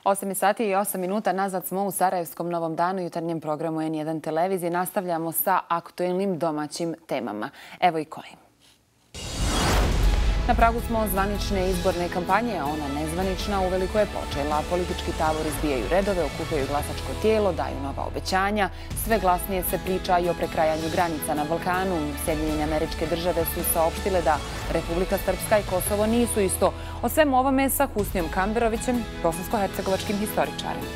8 sati i 8 minuta nazad smo u Sarajevskom Novom danu i jutarnjem programu N1 televizije. Nastavljamo sa aktuelnim domaćim temama. Evo i kojim. Na pragu smo zvanične izborne kampanje, a ona nezvanična uveliko je počela. Politički tabori zbijaju redove, okupljaju glasačko tijelo, daju nova obećanja. Sve glasnije se priča i o prekrajanju granica na Balkanu. Sjedinjene Američke Države su saopštile da Republika Srpska i Kosovo nisu isto. O svemu ovome sa Husnijom Kamberovićem, bosansko-hercegovačkim historičarem.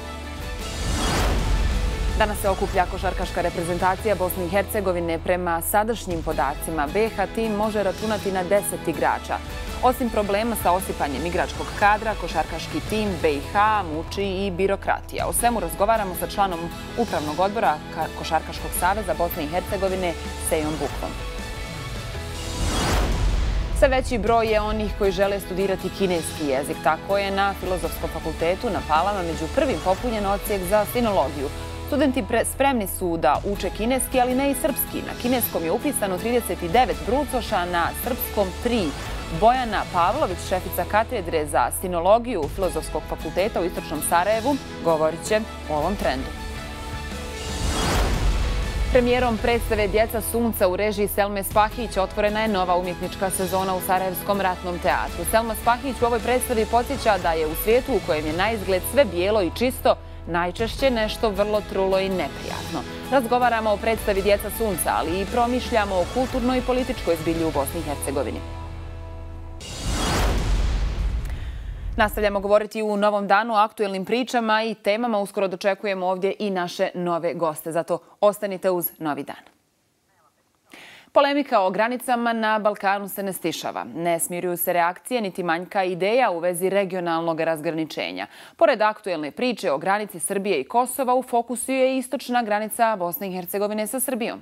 Danas se okuplja košarkaška reprezentacija Bosne i Hercegovine. Prema sadašnjim podacima, BiH tim može računati na 10 igrača. Osim problema sa osipanjem igračkog kadra, košarkaški tim BiH muči i birokratija. O svemu razgovaramo sa članom Upravnog odbora Košarkaškog saveza Bosne i Hercegovine Sejom Bukvom. Sve veći broj je onih koji žele studirati kineski jezik. Tako je na Filozofskom fakultetu na Palama među prvim popunjen odsjek za sinologiju. Studenti spremni su da uče kineski, ali ne i srpski. Na kineskom je upisano 39 brucoša, na srpskom 3. Bojana Pavlović, šefica katedre za sinologiju Filozofskog fakulteta u Istočnom Sarajevu, govorit će o ovom trendu. Premijerom predstave Djeca sunca u režiji Selme Spahić otvorena je nova umjetnička sezona u Sarajevskom ratnom teatru. Selma Spahić u ovoj predstavi podsjeća da je u svijetu u kojem je naizgled sve bijelo i čisto, najčešće nešto vrlo trulo i neprijatno. Razgovaramo o predstavi Djeca sunca, ali i promišljamo o kulturnoj i političkoj zbilji u Bosni i Hercegovini. Nastavljamo govoriti u Novom danu o aktuelnim pričama i temama. Uskoro dočekujemo ovdje i naše nove goste. Zato ostanite uz Novi dan. Polemika o granicama na Balkanu se ne stišava. Ne smiruju se reakcije niti manjka ideja u vezi regionalnog razgraničenja. Pored aktuelne priče o granici Srbije i Kosova, u fokusu je istočna granica Bosne i Hercegovine sa Srbijom.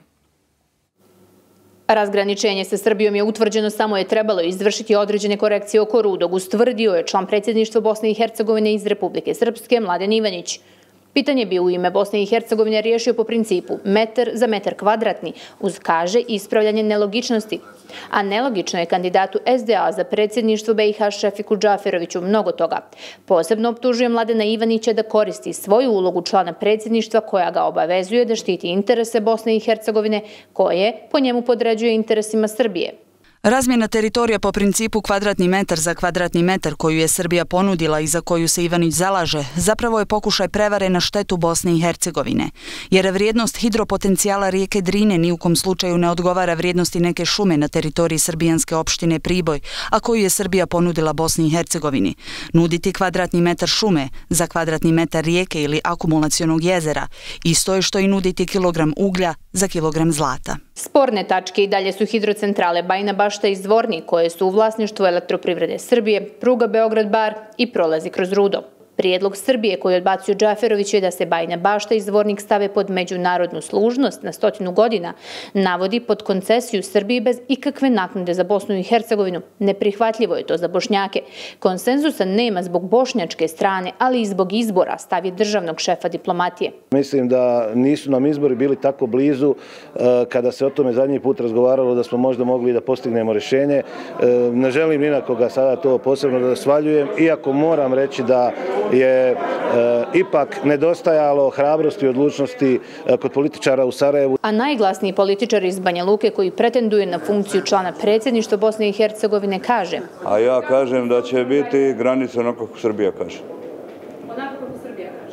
Razgraničenje sa Srbijom je utvrđeno, samo je trebalo izvršiti određene korekcije oko Rudog, ustvrdio je član predsjedništva Bosne i Hercegovine iz Republike Srpske Mladen Ivanić. Pitanje bi u ime Bosne i Hercegovine riješio po principu metar za metar kvadratni, uz, kaže, ispravljanje nelogičnosti. A nelogično je kandidatu SDA za predsjedništvo BiH Šefiku Džaferoviću mnogo toga. Posebno optužuje Mladena Ivanića da koristi svoju ulogu člana predsjedništva koja ga obavezuje da štiti interese Bosne i Hercegovine, koje po njemu podređuje interesima Srbije. Razmjena teritorija po principu kvadratni metar za kvadratni metar koju je Srbija ponudila i za koju se Ivanić zalaže, zapravo je pokušaj prevare na štetu Bosne i Hercegovine, jer vrijednost hidropotencijala rijeke Drine ni u kom slučaju ne odgovara vrijednosti neke šume na teritoriji srbijanske opštine Priboj, a koju je Srbija ponudila Bosni i Hercegovini. Nuditi kvadratni metar šume za kvadratni metar rijeke ili akumulacionog jezera isto je što i nuditi kilogram uglja za kilogram zlata. Sporne tačke i dalje su hidrocentrale Bajina Bašta i Zvornik, koje su u vlasništvu Elektroprivrede Srbije, pruga Beograd-Bar i prolazi kroz Rudo. Prijedlog Srbije koji je odbacio Džaferović je da se Bajina Bašta i Zvornik stave pod međunarodnu služnost na 100 godina, navodi pod koncesiju Srbiji bez ikakve naknade za Bosnu i Hercegovinu. Neprihvatljivo je to za Bošnjake. Konsenzusa nema zbog bošnjačke strane, ali i zbog izbora, stavi državnog šefa diplomatije. Mislim da nisu nam izbori bili tako blizu kada se o tome zadnji put razgovaralo da smo možda mogli da postignemo rješenje. Ne želim ni na koga sada to posebno da svaljujem, iako moram reći da je ipak nedostajalo hrabrosti i odlučnosti kod političara u Sarajevu. A najglasniji političar iz Banja Luke koji pretenduje na funkciju člana predsjedništva Bosne i Hercegovine kaže: A ja kažem da će biti granica onako kako Srbija kaže. Onako kako Srbija kaže?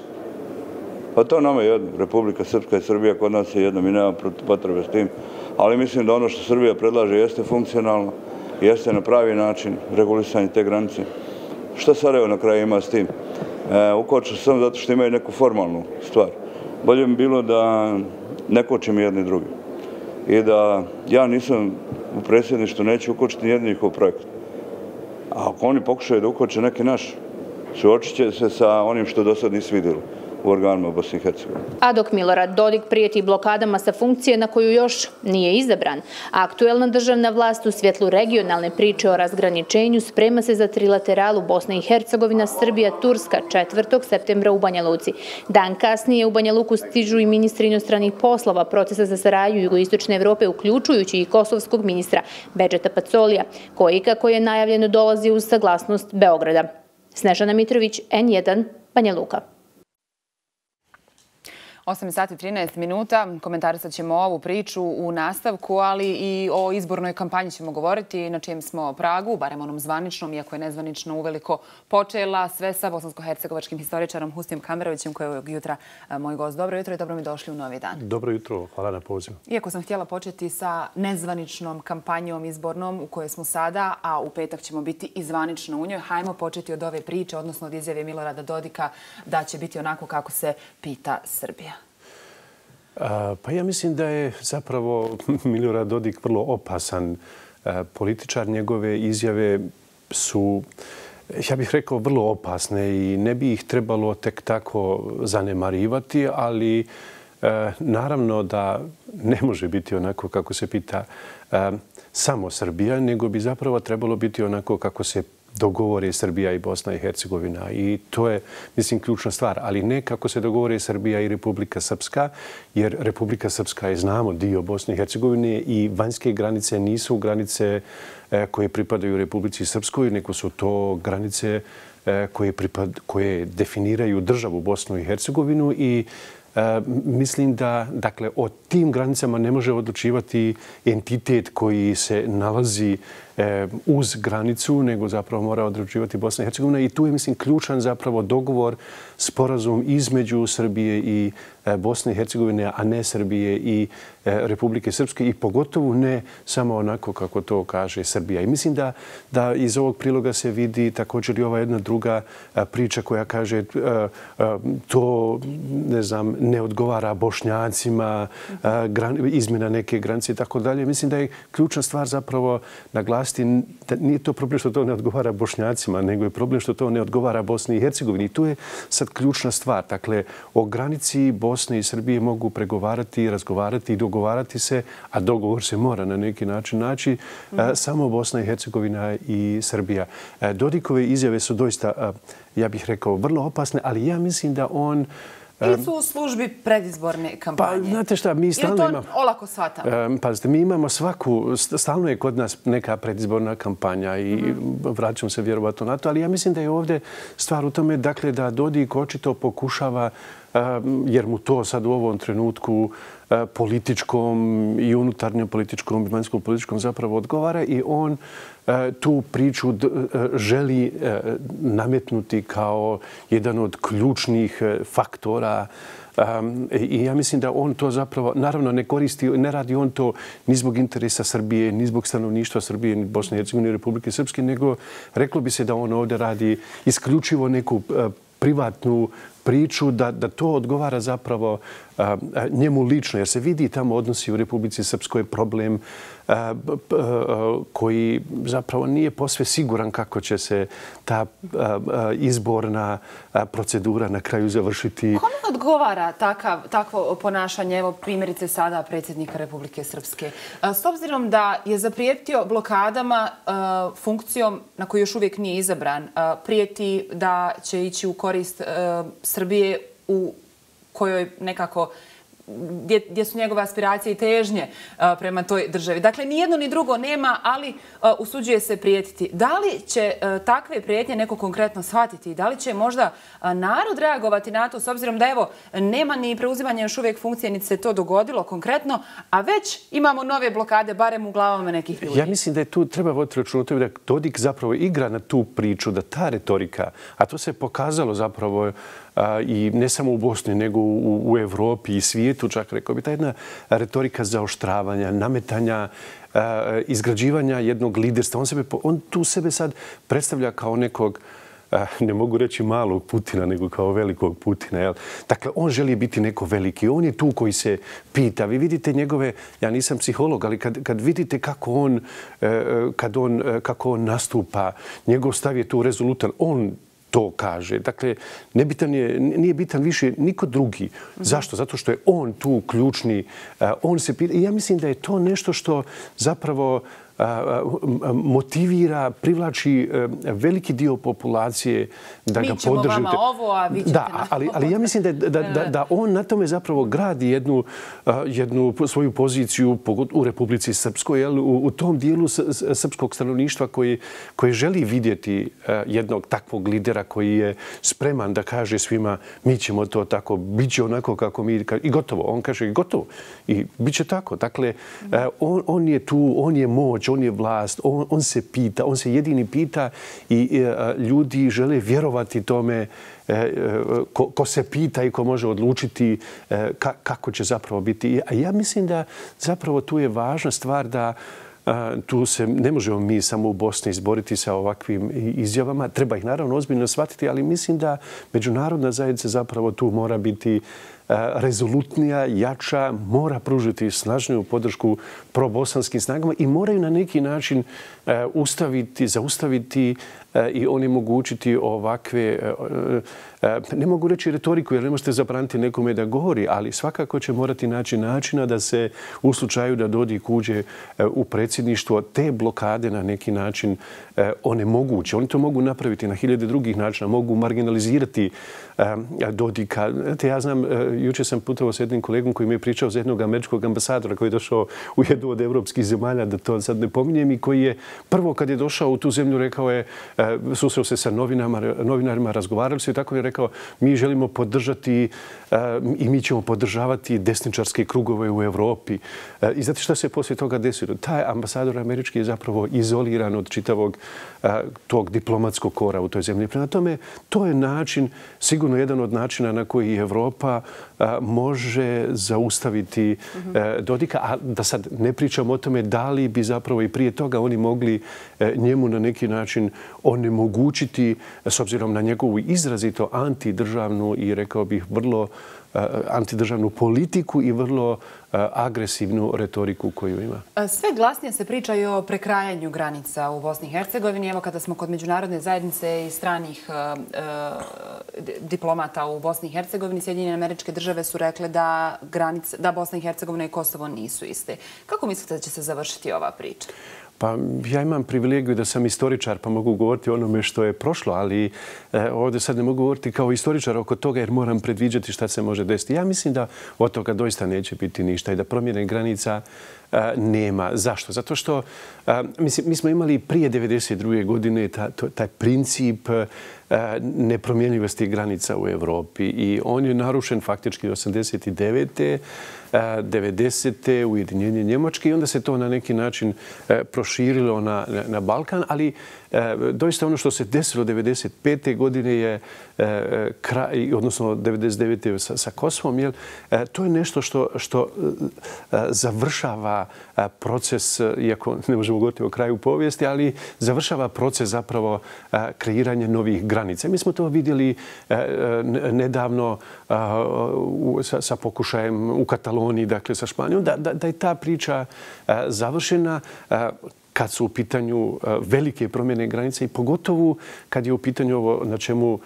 Pa to nama je jedno. Republika Srpska i Srbija kod nas je jedno. Mi nemamo potrebe s tim. Ali mislim da ono što Srbija predlaže jeste funkcionalno, jeste na pravi način regulisanje te granice. Šta Sarajevo na kraju ima s tim? Ukoču samo zato što imaju neku formalnu stvar. Bolje bi bilo da ne kočim jedni drugi. I da ja nisam u predsjedništvu, neću ukočiti nijedni njihov projekt. A ako oni pokušaju da ukoče neki naš, suočit će se sa onim što do sad nisi vidjeli u organima Bosne i Hercegovine. A dok Milorad Dodik prijeti blokadama sa funkcije na koju još nije izabran, aktuelna državna vlast u svjetlu regionalne priče o razgraničenju sprema se za trilateralu Bosna i Hercegovina, Srbija, Turska 4. septembra u Banja Luci. Dan kasnije u Banja Luku stižu i ministri inostranih poslova procesa za saradnju jugoistočne Evrope, uključujući i kosovskog ministra Bedžeta Pacolija, koji, kako je najavljeno, dolazi uz saglasnost Beograda. Snežana Mitrović, N1, Banja Luka. 8 sati 13 minuta. Komentarisat ćemo ovu priču u nastavku, ali i o izbornoj kampanji ćemo govoriti, na čijem smo pragu, barem onom zvaničnom, iako je nezvanično uveliko počela, sve sa bosansko-hercegovačkim historičarom Hustijom Kamberovićem, koji je ovog jutra moj gost. Dobro jutro i dobro mi došli u novi dan. Dobro jutro, hvala na pozivu. Iako sam htjela početi sa nezvaničnom kampanjom izbornom u kojoj smo sada, a u petak ćemo biti i zvanično u njoj, hajmo početi od ove priče, odnosno od izjave Milorada Dodika da će biti onako kako se pita Srbija. Pa ja mislim da je zapravo Milorad Dodik vrlo opasan političar. Njegove izjave su, ja bih rekao, vrlo opasne i ne bi ih trebalo tek tako zanemarivati, ali naravno da ne može biti onako kako se pita samo Srbija, nego bi zapravo trebalo biti onako kako se dogovore Srbija i Bosna i Hercegovina. I to je, mislim, ključna stvar. Ali ne kako se dogovore Srbija i Republika Srpska, jer Republika Srpska je, znamo, dio Bosne i Hercegovine i vanjske granice nisu granice koje pripadaju Republici Srpskoj, nego su to granice koje definiraju državu Bosnu i Hercegovinu i mislim da, dakle, o tim granicama ne može odlučivati entitet koji se nalazi uz granicu, nego zapravo mora odlučivati Bosna i Hercegovina. I tu je, mislim, ključan zapravo dogovor, sporazum između Srbije i Bosne i Hercegovine, a ne Srbije i Republike Srpske i pogotovo ne samo onako kako to kaže Srbija. I mislim da iz ovog priloga se vidi također i ova jedna druga priča koja kaže to, ne znam, ne odgovara Bošnjacima, izmjena neke granice i tako dalje. Mislim da je ključna stvar zapravo naglasiti da nije to problem što to ne odgovara Bošnjacima, nego je problem što to ne odgovara Bosni i Hercegovini. I tu je sad ključna stvar. Dakle, o granici Bosne i Srbije mogu pregovarati, razgovarati i dogovarati se, a dogovor se mora na neki način naći samo Bosna i Hercegovina i Srbija. Dodikove izjave su doista, ja bih rekao, vrlo opasne, ali ja mislim da on... Ili su u službi predizborne kampanje? Pa, znate šta, mi stalno imamo... Ili to olako shvatamo? Pazite, mi imamo stalno je kod nas neka predizborna kampanja i vraćam se vjerovatno na to, ali ja mislim da je ovdje stvar u tome, dakle, da Dodik očito pokušava, jer mu to sad u ovom trenutku političkom i unutarnjem političkom i vanjskom političkom zapravo odgovara i on tu priču želi nametnuti kao jedan od ključnih faktora i ja mislim da on to zapravo, naravno ne koristi, ne radi on to ni zbog interesa Srbije, ni zbog stanovništva Srbije, ni Bosne i Hercegovine, ni Republike Srpske, nego reklo bi se da on ovdje radi isključivo neku privatnu priču, da to odgovara zapravo njemu lično, jer se vidi tamo odnosi u Republici Srpskoj problem koji zapravo nije posve siguran kako će se ta izborna procedura na kraju završiti. Kome odgovara takvo ponašanje, evo primjerice sada predsjednika Republike Srpske? S obzirom da je zaprijetio blokadama funkcijom na koju još uvijek nije izabran, prijeti da će ići u korist Srbije u kojoj nekako gdje su njegove aspiracije i težnje prema toj državi. Dakle, ni jedno ni drugo nema, ali usuđuje se prijetiti. Da li će takve prijetnje neko konkretno shvatiti? Da li će možda narod reagovati na to, s obzirom da, evo, nema ni preuzimanja još uvijek funkcije, niti se to dogodilo konkretno, a već imamo nove blokade, barem u glavama nekih ljudi? Ja mislim da je tu treba voditi računa da Dodik zapravo igra na tu priču, da ta retorika, a to se pokazalo zapravo i ne samo u Bosni, nego u Evropi i svijetu, čak rekao bi, ta jedna retorika zaoštravanja, nametanja, izgrađivanja jednog liderstva. On tu sebe sad predstavlja kao nekog, ne mogu reći malog Putina, nego kao velikog Putina. Dakle, on želi biti neko veliki. On je tu koji se pita. Vi vidite njegove, ja nisam psiholog, ali kad vidite kako on nastupa, njegov stav je tu rezolutan. On to kaže. Dakle, nije bitan više niko drugi. Zašto? Zato što je on tu ključni. On se pita. I ja mislim da je to nešto što zapravo motivira, privlači veliki dio populacije da ga podržite. Mi ćemo vama ovo, a vi ćete da, ali ja mislim da on na tome zapravo gradi jednu svoju poziciju u Republici Srpskoj, u tom dijelu srpskog stanovništva koji želi vidjeti jednog takvog lidera koji je spreman da kaže svima mi ćemo to tako, bit će onako kako mi, i gotovo. On kaže i gotovo. I bit će tako. Dakle, on je tu, on je moć, on je vlast, on se pita, on se jedini pita i ljudi žele vjerovati tome ko se pita i ko može odlučiti kako će zapravo biti. A ja mislim da zapravo tu je važna stvar da tu se ne možemo mi samo u Bosni izboriti sa ovakvim izjavama. Treba ih naravno ozbiljno shvatiti, ali mislim da međunarodna zajednica zapravo tu mora biti rezolutnija, jača, mora pružiti snažniju podršku probosanskim snagama i moraju na neki način zaustaviti i onemogućiti ovakve, ne mogu reći retoriku jer ne možete zabraniti nekome da govori, ali svakako će morati naći načina da se u slučaju da Dodik uđe u predsjedništvo te blokade na neki način onemoguće. Oni to mogu napraviti na hiljade drugih načina, mogu marginalizirati Dodika. Ja znam, jučer sam putovao s jednim kolegom koji mi je pričao za jednog američkog ambasadora koji je došao u jednu od evropskih zemalja, da to sad ne pominjem, i koji je prvo kad je došao u tu zemlju rekao je, susreo se sa novinarima, razgovarali su i tako je rekao mi želimo podržati i mi ćemo podržavati desničarske krugove u Evropi. I znate šta se poslije toga desilo? Taj ambasador američki je zapravo izoliran od čitavog tog diplomatskog kora u toj zemlji. Prema tome, to je način, sigurno jedan od načina na koji Evropa može zaustaviti Dodika. A da sad ne pričamo o tome da li bi zapravo i prije toga oni mogli njemu na neki način onemogućiti, s obzirom na njegovu izrazito antidržavnu i rekao bih vrlo antidržavnu politiku i vrlo agresivnu retoriku koju ima. Sve glasnije se priča i o prekrajanju granica u Bosni i Hercegovini. Evo kada smo kod međunarodne zajednice i stranih diplomata u Bosni i Hercegovini, Sjedinjene Američke Države su rekle da Bosna i Hercegovina i Kosovo nisu iste. Kako mislite da će se završiti ova priča? Pa ja imam privilegiju da sam istoričar pa mogu govoriti o onome što je prošlo, ali ovdje sad ne mogu govoriti kao istoričar oko toga jer moram predviđati šta se može desiti. Ja mislim da od toga doista neće biti ništa i da promjene granica nema. Zašto? Zato što mi smo imali prije 1992. godine taj princip nepromjenjivosti granica u Evropi i on je narušen faktički 89. 90. ujedinjenje Njemačke i onda se to na neki način proširilo na Balkan, ali doista ono što se desilo 1995. godine je kraj, odnosno 1999. sa Kosovom, to je nešto što završava proces, iako ne možemo govoriti o kraju povijesti, ali završava proces zapravo kreiranja novih granica. Mi smo to vidjeli nedavno sa pokušajem u Kataloniji, dakle sa Španijom, da je ta priča završena kad su u pitanju velike promjene granice i pogotovo kad je u pitanju ovo na čemu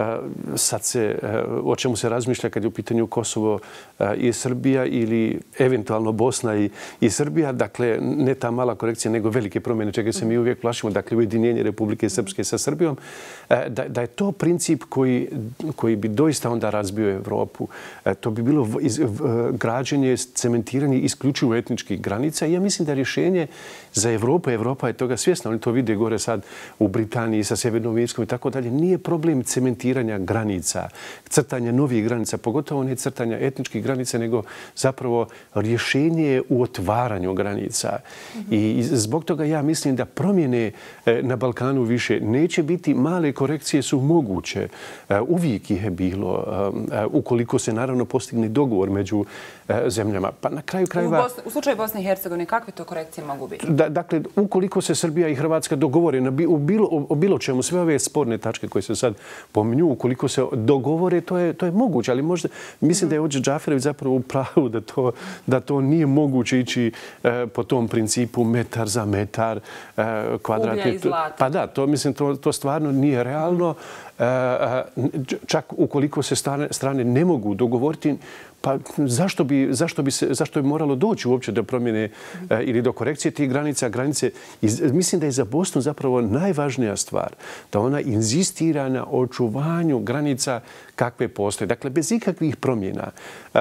o čemu se razmišlja kad je u pitanju Kosovo i Srbija ili eventualno Bosna i Srbija. Dakle, ne ta mala korekcija, nego velike promjene, čega se mi uvijek plašimo. Dakle, ujedinjenje Republike Srpske sa Srbijom. Da je to princip koji bi doista onda razbio Evropu. To bi bilo građenje, cementiranje isključivo etničkih granica. I ja mislim da rješenje za Evropu, Evropa je toga svjesna. Oni to vide gore sad u Britaniji sa Sjevernom Irskom i tako dalje. Nije problem cementiranja granica, crtanja novih granica, pogotovo ne crtanja etničkih granica, nego zapravo rješenje u otvaranju granica. I zbog toga ja mislim da promjene na Balkanu više neće biti. Male korekcije su moguće. Uvijek ih je bilo, ukoliko se naravno postigne dogovor među zemljama. Pa na kraju krajeva... U slučaju Bosne i Hercegovine, kakve to korekcije mogu biti? Dakle, ukoliko se Srbija i Hrvatska dogovore o bilo čemu, sve ove sporne tačke koje se sad pominju, ukoliko se dogovore, to je moguće. Ali možda, mislim da je Hodža Džaferović zapravo u pravu da to nije moguće ići po tom principu metar za metar, kvadrat. Uglja i zlata. Pa da, to stvarno nije realno. čak ukoliko se strane ne mogu dogovoriti, pa zašto bi moralo doći uopće do promjene ili do korekcije tih granica? Mislim da je za Bosnu zapravo najvažnija stvar da ona inzistira na očuvanju granica kakve postoje. Dakle, bez ikakvih promjena.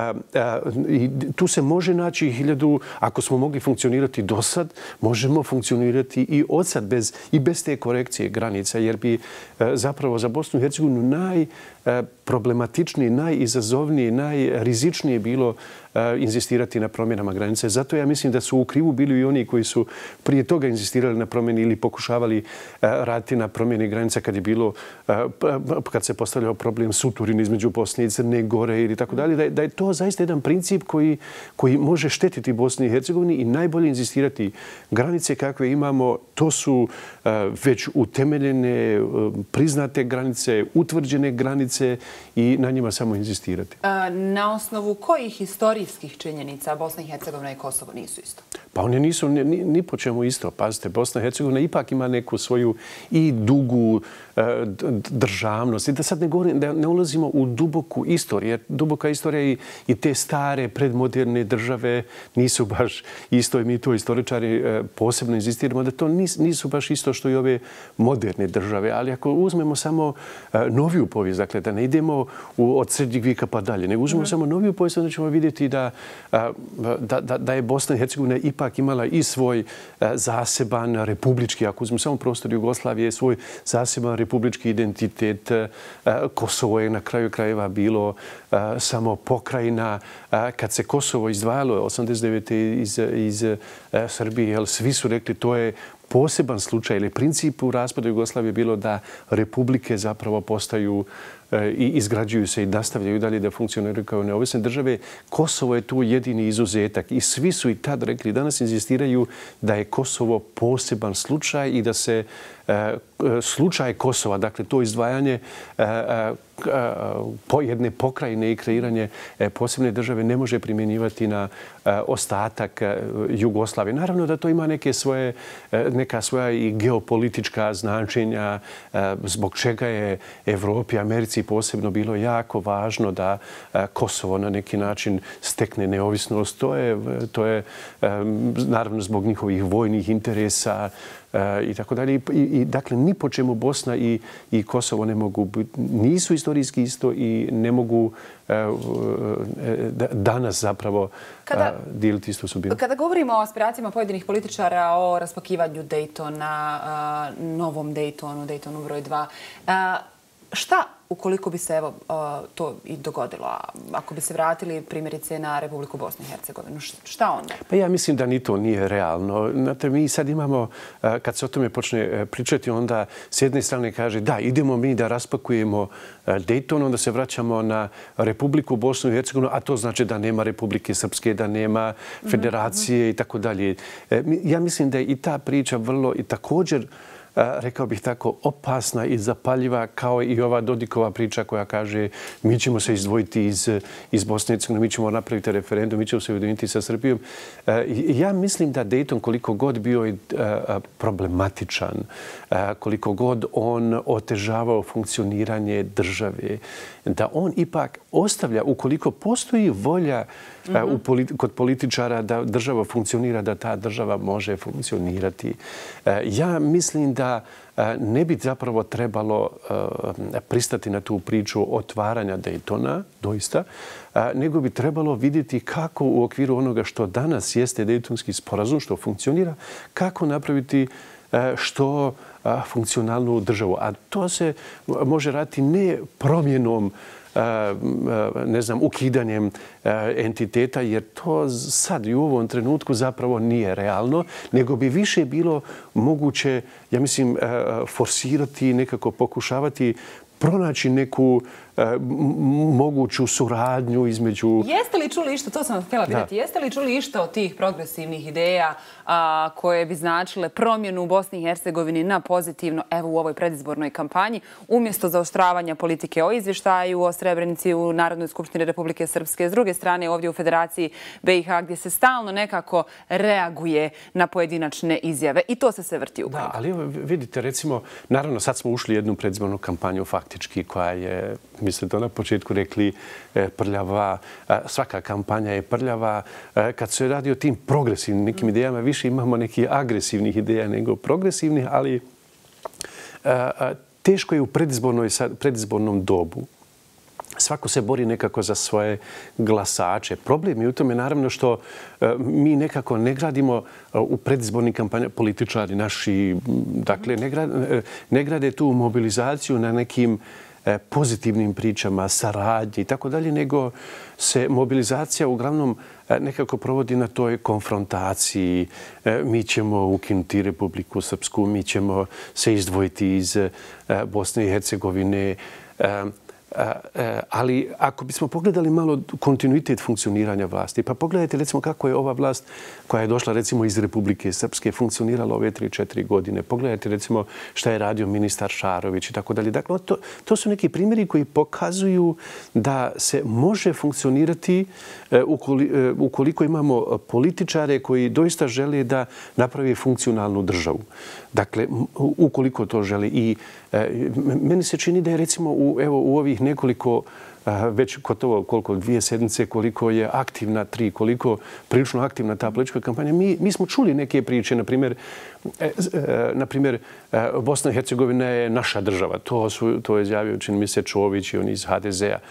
Tu se može naći ako smo mogli funkcionirati do sad, možemo funkcionirati i od sad bez te korekcije granica, jer bi zapravo za Bosnu i Hercegovinu najproblematičnije, najizazovnije, najrizičnije bilo inzistirati na promjenama granice. Zato ja mislim da su u krivu bili i oni koji su prije toga inzistirali na promjeni ili pokušavali raditi na promjeni granica kad se postavljao problem suturin između Bosne i Crne Gore ili tako dalje. Da je to zaista jedan princip koji može štetiti Bosni i Hercegovini i najbolje inzistirati granice kakve imamo. To su već utemeljene, priznate granice, utvrđene granice i na njima samo inzistirati. Na osnovu kojih historijskih činjenica Bosna i Hercegovina i Kosovo nisu isto? Pa one nisu ni po čemu isto. Pazite, Bosna i Hercegovina ipak ima neku svoju i dugu državnost. I da sad ne govorim, da ne ulazimo u duboku istoriju, jer duboka istorija i te stare predmoderne države nisu baš isto i mi to istoričari posebno inzistiramo da to nisu baš isto što i ove moderne države. Ali ako uzmemo samo noviju povijest, dakle da ne idemo od srednjeg vijeka pa dalje, nego uzmemo samo noviju povijest, onda ćemo vidjeti da je Bosna i Hercegovina ipak imala i svoj zaseban republički, ako uzmemo samo prostor Jugoslavije, svoj zaseban republički identitet. Kosovo je na kraju krajeva bilo samo pokrajina. Kad se Kosovo izdvajalo 1989. iz Srbije, svi su rekli to je poseban slučaj ili princip u raspadu Jugoslavije bilo da republike zapravo postaju i izgrađuju se i nastavljaju dalje da funkcioniraju kao neovisne države. Kosovo je tu jedini izuzetak i svi su i tad rekli, danas inzistiraju da je Kosovo poseban slučaj i da se slučaj Kosova, dakle to izdvajanje jedne pokrajine i kreiranje posebne države ne može primjenjivati na ostatak Jugoslavije. Naravno da to ima neka svoja i geopolitička značenja zbog čega je Evropi i Americi posebno bilo jako važno da Kosovo na neki način stekne neovisnost. To je naravno zbog njihovih vojnih interesa i tako dalje. I dakle, ni po čemu Bosna i Kosovo ne mogu biti, nisu historijski isto i ne mogu danas zapravo dijeliti isto sudbinu. Kada govorimo o aspiracijama pojedinih političara o raspakivanju Daytona, novom Daytonu broj 2, šta ukoliko bi se to i dogodilo, ako bi se vratili primjerice na Republiku Bosnu i Hercegovinu, šta onda? Pa ja mislim da ni to nije realno. Znate, mi sad imamo, kad se o tome počne pričati, onda s jedne strane kaže da, idemo mi da raspakujemo Dayton, onda se vraćamo na Republiku Bosnu i Hercegovinu, a to znači da nema Republike Srpske, da nema federacije i tako dalje. Ja mislim da je i ta priča vrlo i također rekao bih tako, opasna i zapaljiva kao i ova Dodikova priča koja kaže mi ćemo se izdvojiti iz Bosne i Hercegovine, mi ćemo napraviti referendum, mi ćemo se ujediniti sa Srbijom. Ja mislim da Dayton koliko god bio problematičan, koliko god on otežavao funkcioniranje države, da on ipak ostavlja, ukoliko postoji volja kod političara da država funkcionira, da ta država može funkcionirati. Ja mislim da ne bi zapravo trebalo pristati na tu priču otvaranja Daytona, doista, nego bi trebalo vidjeti kako u okviru onoga što danas jeste Daytonski sporazum, što funkcionira, kako napraviti što funkcionalnu državu. A to se može raditi ne promjenom, ne znam, ukidanjem entiteta, jer to sad i u ovom trenutku zapravo nije realno, nego bi više bilo moguće, ja mislim, forsirati, nekako pokušavati pronaći neku moguću suradnju između... Jeste li čuli išta, to sam vam htjela pitati, jeste li čuli išta od tih progresivnih ideja koje bi značile promjenu u Bosni i Hercegovini na pozitivno, evo u ovoj predizbornoj kampanji, umjesto zaoštravanja politike o izvještaju, o Srebrenici u Narodnoj skupštini Republike Srpske, s druge strane ovdje u Federaciji BiH, gdje se stalno nekako reaguje na pojedinačne izjave i to se sve vrti u krug. Da, ali vidite, recimo, naravno sad smo ušli u jednu predizbornu kampanju faktički koja je, mi ste to na početku rekli, prljava. Svaka kampanja je prljava. Kad se radi o tim progresivnim nekim idejama, više imamo nekih agresivnih ideja nego progresivnih, ali teško je u predizbornom dobu. Svako se bori nekako za svoje glasače. Problem je u tome naravno što mi nekako ne gradimo u predizbornim kampanjama, političari naši, dakle, ne grade tu mobilizaciju na nekim pozitivnim pričama, saradnji i tako dalje, nego se mobilizacija uglavnom nekako provodi na toj konfrontaciji. Mi ćemo ukinuti Republiku Srpsku, mi ćemo se izdvojiti iz Bosne i Hercegovine. Ali ako bismo pogledali malo kontinuitet funkcioniranja vlasti, pa pogledajte recimo kako je ova vlast koja je došla recimo iz Republike Srpske funkcionirala ove 3-4 godine. Pogledajte recimo šta je radio ministar Šarović i tako dalje. Dakle, to su neki primjeri koji pokazuju da se može funkcionirati ukoliko imamo političare koji doista žele da napravi funkcionalnu državu. Dakle, ukoliko to žele. I meni se čini da je recimo u ovih nekoliko, već gotovo koliko, 2 sedmice, koliko je aktivna, 3, koliko prilično aktivna ta politička kampanja. Mi smo čuli neke priče, na primjer, Bosna i Hercegovina je naša država. To je izjavio, čini mi se, Čović i on iz HDZ-a.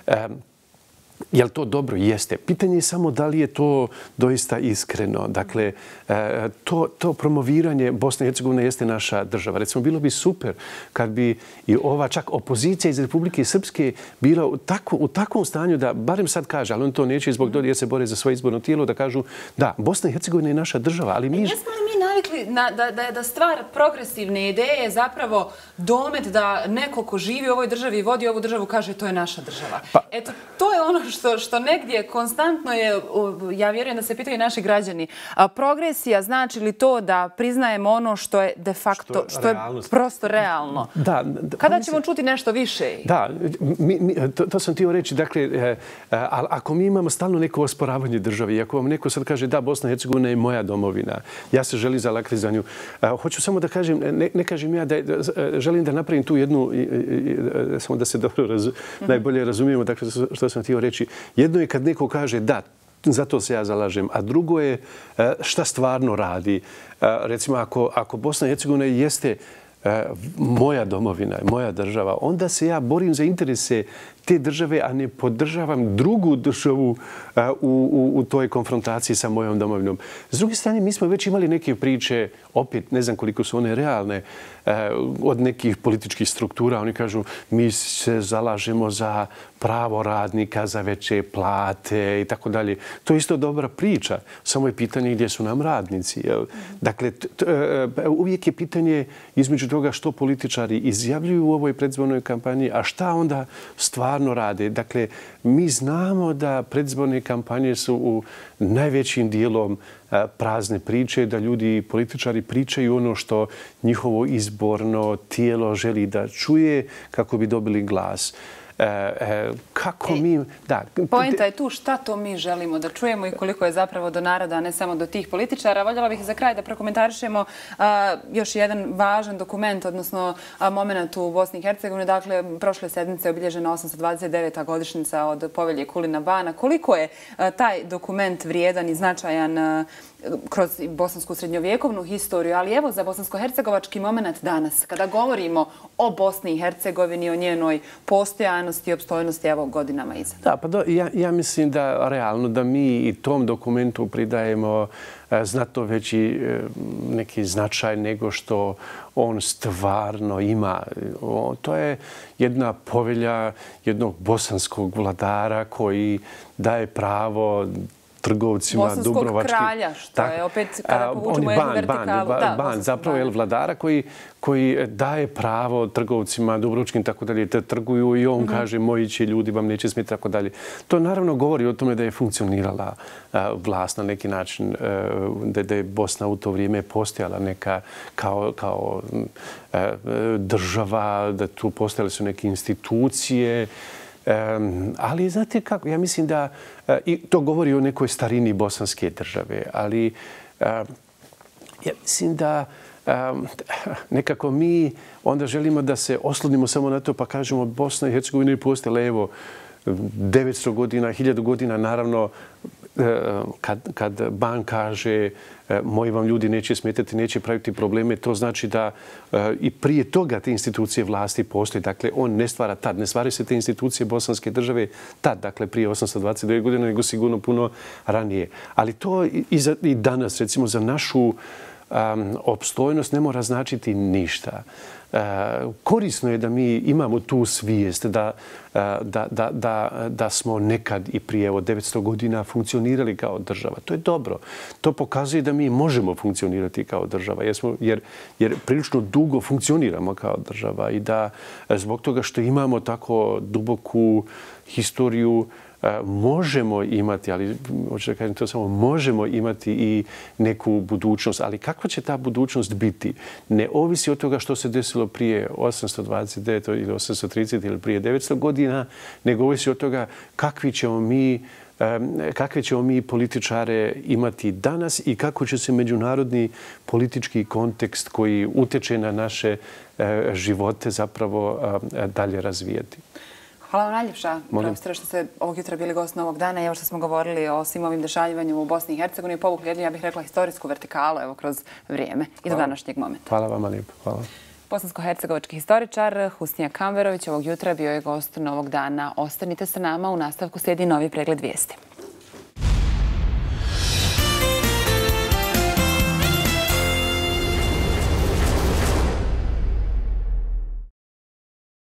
Je li to dobro? Jeste. Pitanje je samo da li je to doista iskreno. Dakle, to promoviranje Bosne i Hercegovine jeste naša država. Recimo, bilo bi super kad bi i ova čak opozicija iz Republike Srpske bila u takvom stanju da, barem sad kaže, ali on to neće zbog jer se bore za svoje izborno tijelo, da kažu da, Bosna i Hercegovina je naša država, ali mi... Jesmo li mi navikli da stvar progresivne ideje je zapravo domet da neko ko živi u ovoj državi i vodi ovu državu kaže to je naša država? Eto, to je ono što negdje konstantno je, ja vjerujem da se pitaju naši građani, progresija znači li to da priznajemo ono što je de facto, što je prosto realno? Kada ćemo čuti nešto više? Da, to sam htio reći. Dakle, ako mi imamo stalno neko osporavanje države i ako vam neko sad kaže da, Bosna i Hercegovina je moja domovina, ja se želim zalagati za nju. Hoću samo da kažem, ne kažem ja da želim da napravim tu jednu, samo da se dobro najbolje razumijemo, dakle, što sam htio reći. Jedno je kad neko kaže da, zato se ja zalažem, a drugo je šta stvarno radi. Recimo, ako Bosna i Hercegovina jeste moja domovina, moja država, onda se ja borim za interese te države, a ne podržavam drugu državu u toj konfrontaciji sa mojom domovinom. S druge strane, mi smo već imali neke priče, opet ne znam koliko su one realne, od nekih političkih struktura. Oni kažu, mi se zalažemo za pravo radnika, za veće plate i tako dalje. To je isto dobra priča. Samo je pitanje gdje su nam radnici. Dakle, uvijek je pitanje između toga što političari izjavljuju u ovoj predizbornoj kampanji, a šta onda stvarno rade. Dakle, mi znamo da predizborne kampanje su u najvećim dijelom prazne priče, da ljudi i političari pričaju ono što njihovo izborno tijelo želi da čuje kako bi dobili glas. Kako mi... Poenta je tu šta to mi želimo da čujemo i koliko je zapravo do naroda, a ne samo do tih političara. Voljela bih za kraj da prokomentarišemo još jedan važan dokument, odnosno moment u Bosni i Hercegovini. Dakle, prošle sedmice je obilježena 829. godišnjica od povelje Kulina Bana. Koliko je taj dokument vrijedan i značajan kroz bosansku srednjovjekovnu historiju, ali evo za bosansko-hercegovački moment danas, kada govorimo o Bosni i Hercegovini, o njenoj postojanosti i opstojnosti evo godinama iza. Da, pa ja mislim da realno da mi i tom dokumentu pridajemo znatno veći neki značaj nego što on stvarno ima. To je jedna povelja jednog bosanskog vladara koji daje pravo trgovcima Dubrovačkim. Bosanskog kralja, što je opet, kada povučemo jednu vertikalu. Ban, zapravo je vladara koji daje pravo trgovcima Dubrovačkim tako dalje da trguju i on kaže moji će ljudi vam neće smjeti tako dalje. To naravno govori o tome da je funkcionirala vlast na neki način, da je Bosna u to vrijeme postojala neka kao država, da tu postojale su neke institucije. Ali znate kako, ja mislim da, i to govori o nekoj starini bosanske države, ali ja mislim da nekako mi onda želimo da se oslonimo samo na to pa kažemo Bosna i Hercegovina je postojala evo 900 godina, 1000 godina, naravno kad ban kaže moji vam ljudi neće smetati, neće praviti probleme, to znači da i prije toga te institucije vlasti postoje. Dakle, on ne stvara tad, ne stvaraju se te institucije bosanske države tad, dakle prije 822 godine, nego sigurno puno ranije. Ali to i danas, recimo, za našu opstojnost ne mora značiti ništa. Korisno je da mi imamo tu svijest da smo nekad i prije 900 godina funkcionirali kao država. To je dobro. To pokazuje da mi možemo funkcionirati kao država jer prilično dugo funkcioniramo kao država i da zbog toga što imamo tako duboku historiju možemo imati, ali hoću da kažem to samo, možemo imati i neku budućnost. Ali kakva će ta budućnost biti? Ne ovisi od toga što se desilo prije 829 ili 830 ili prije 900 godina, nego ovisi od toga kakve ćemo mi političare imati danas i kako će se međunarodni politički kontekst koji utječe na naše živote zapravo dalje razvijati. Hvala vam najljepša, profesore, što ste ovog jutra bili gost Novog dana i evo što smo govorili o svim ovim dešavanjima u Bosni i Hercegovini i povukli jednu, ja bih rekla, historijsku vertikalu evo kroz vrijeme i do današnjeg momenta. Hvala vam lijepo. Hvala. Bosansko-hercegovački historičar Husnija Kamberović ovog jutra bio je gost Novog dana. Ostanite sa nama, u nastavku slijedi novi pregled vijesti.